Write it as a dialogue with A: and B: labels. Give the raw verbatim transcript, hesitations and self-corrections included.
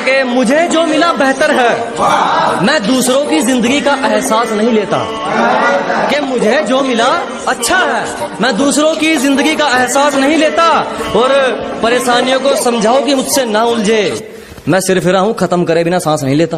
A: कि मुझे जो मिला बेहतर है, मैं दूसरों की जिंदगी का एहसास नहीं लेता। कि मुझे जो मिला अच्छा है, मैं दूसरों की जिंदगी का एहसास नहीं लेता। और परेशानियों को समझाओ कि मुझसे ना उलझे, मैं सिर फिरा हूं, खत्म करे बिना सांस नहीं लेता।